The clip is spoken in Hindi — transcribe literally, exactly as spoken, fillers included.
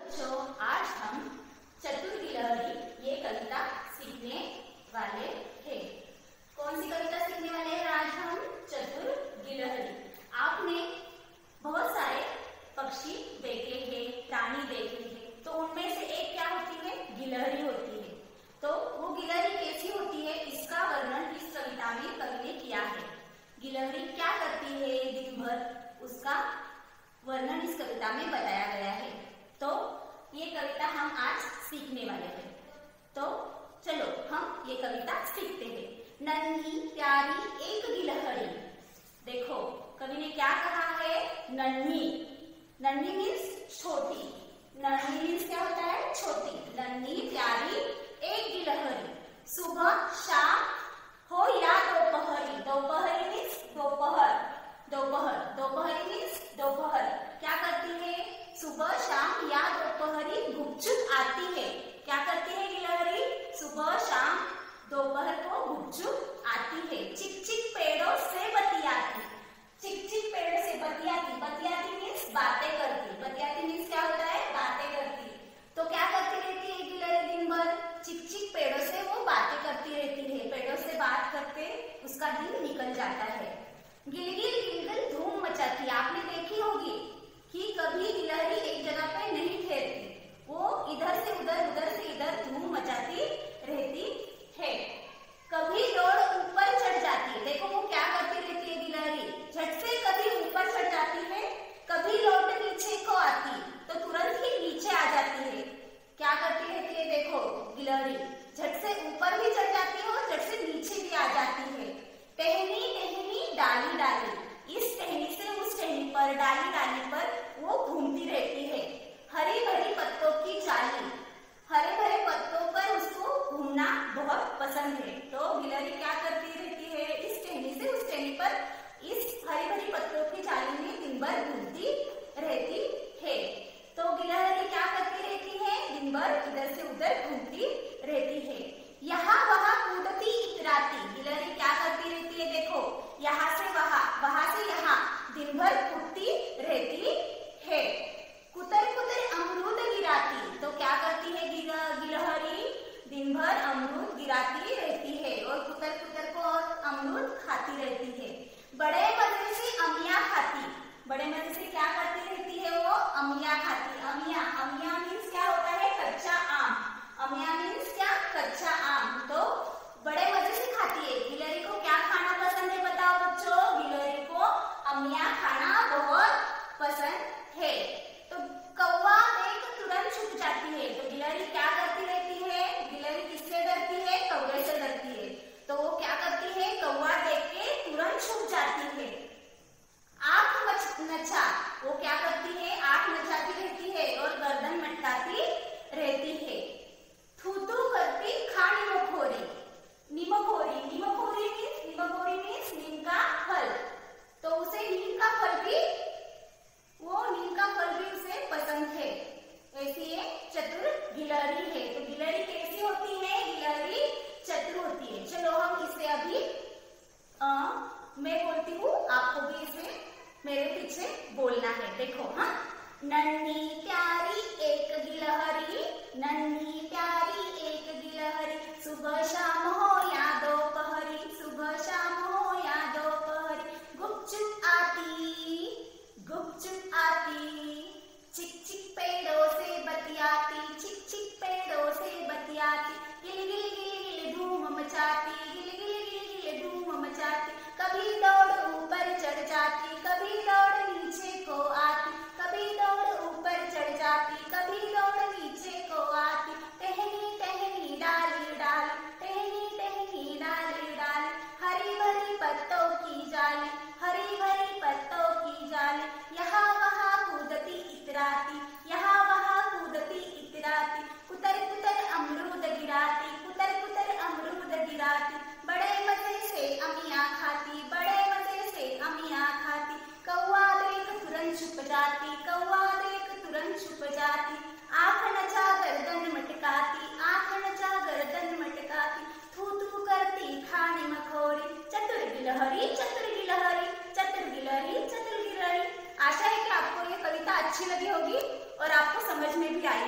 बच्चों, आज हम चतुर गिलहरी ये कविता सीखने वाले हैं। कौन सी कविता सीखने वाले हैं आज हम? चतुर गिलहरी। आपने बहुत सारे पक्षी देखे हैं, प्राणी देखे हैं, तो उनमें से एक क्या होती है? गिलहरी होती है। तो वो गिलहरी कैसी होती है, इसका वर्णन इस कविता में कवि ने किया है। गिलहरी क्या करती है दिन भर, उसका वर्णन इस कविता में बताया गया है। तो ये कविता हम आज सीखने वाले हैं। तो चलो हम ये कविता सीखते हैं। नन्ही प्यारी एक गिलहरी। देखो कवि ने क्या कहा है? नन्ही। नन्ही मीन्स छोटी। नन्ही मीन्स क्या होता है? छोटी। नन्ही प्यारी एक गिलहरी, सुबह शाम हो या दोपहरी। दोपहरी मीन्स दोपहर। दोपहर दोपहरी मीन्स दोपहर। क्या करती है? सुबह शाम या दोपहरी गुपचुप आती है। क्या करती है गिलहरी? सुबह शाम दोपहर को गुपचुप आती है। चिक चिक पेड़ों से बतियाती। चिक चिक पेड़ों से बतियाती। बतियाती मीन्स बातें करती। बतियाती मीन्स क्या होता है? बातें करती। तो क्या करती रहती है गिलहरी दिन भर? चिक चिक पेड़ों से वो बातें करती रहती है। पेड़ों से बात करते उसका दिन निकल जाता है। गिलगिल गिलगिल धूम मचाती। आपने देखी होगी कि कभी गिलहरी एक जगह पे नहीं ठहरती, वो इधर से उधर उधर से इधर धूम मचाती रहती है। कभी दौड़ ऊपर चढ़ जाती है। देखो वो क्या करती रहती है गिलहरी? झट से कभी ऊपर चढ़ जाती है, कभी लौट नीचे को आती तो तुरंत ही नीचे आ जाती है। क्या करती रहती है? देखो गिलहरी झट से ऊपर भी चढ़ जाती है और झट से नीचे भी आ जाती है। टहनी टहनी डाली डाली, इस टहनी से उस टहनी पर, डाली डाली पर वो घूमती रहती है। हरी भरी पत्तों की चाली, हरे भरे पत्तों पर उसको घूमना बहुत पसंद है। तो गिलहरी क्या करती रहती है? इस टहनी से उस टहनी पर, इस हरी भरी पत्तों की चाली में दिन भर घूमती रहती है। तो गिलहरी क्या करती रहती है? दिन भर इधर से उधर घूमती रहती है। यहाँ वहाँ कूदती इतराती। गिलहरी क्या करती रहती है? देखो यहाँ से वहाँ, वहाँ से यहाँ दिन भर कूदती रहती है। कुतर कुतर अमरूद गिराती। तो क्या करती है गिलहरी? दिन भर अमरूद गिराती रहती है और कुतर कुतर को और अमरूद खाती रहती है। बड़े मजे से अमिया खाती। बड़े मजे से क्या करती रहती है वो? अमिया खाती। अमिया, अमिया मीन्स क्या होता है? कच्चा आम। अमिया मीन्स क्या? कच्चा आम। तो बड़े मजे से खाती है। गिलहरी को क्या खाना पसंद है बताओ बच्चों? गिलहरी को अमिया खाना बहुत पसंद है। तो कौवा देख तुरंत छुप जाती है। तो गिलहरी क्या करती रहती है? गिलहरी किससे डरती है? कौवे से डरती है। तो वो क्या करती है? कौवा देख के तुरंत छुप जाती है। आंख नचा, वो क्या करती है? आंख नचाती रहती है और गर्दन मटकाती रहती है। थू थू करती खा निमखोरी। निमखोरी, निमखोरी मीन्स, निमखोरी मीन्स नीम का फल। तो उसे नीम का फल भी, वो नीम का फल भी उसे पसंद है। ऐसी ये चतुर गिलहरी है। तो गिलहरी कैसी होती है? गिलहरी चतुर होती है। चलो हम इसे अभी आ, मैं बोलती हूँ, आपको भी इसे मेरे पीछे बोलना है। देखो हाँ। नन्ही प्यारी एक गिलहरी, नन्ही प्यारी एक गिलहरी, सुबह शाम हो या दोपहरी, सुबह शाम हो या दोपहरी, गुपचुप आती, गुपचुप आती, चिक चिक पेड़ों से बतियाती, चिक चिक पेड़ों से बतियाती, गिल गिल गिल गिल धूम मचाती, गिल गिल गिल गिल धूम मचाती, कभी दौड़ ऊपर चढ़ जाती, कभी दौड़ नीचे को आती, कभी दौड़ ऊपर चढ़ जाती, कभी दौड़ नीचे को आती, टहनी टहनी डाली डाली, टहनी टहनी डाली डाली, हरी भरी पत्तों की जाली, हरी भरी पत्तों की जाली, यहाँ वहाँ कूदती इतराती, यहाँ वहाँ कूदती इतराती, कुतर कुतर अमरूद गिराती, कुतर कुतर अमरूद गिराती, बड़े मजे से अमिया खाती, बड़े मजे से अमिया खाती, कौवा देख तुरंत छुप जाती, कौवा देख तुरंत छुप जाती, आंख नचा गर्दन मटकाती, आंख नचा गर्दन मटकाती, थू थू करती खा निमखोरी। चतुर गिलहरी, चतुर गिलहरी, चतुर गिलहरी, चतुर गिलहरी। आशा है कि आपको ये कविता अच्छी लगी होगी और आपको समझ में भी आई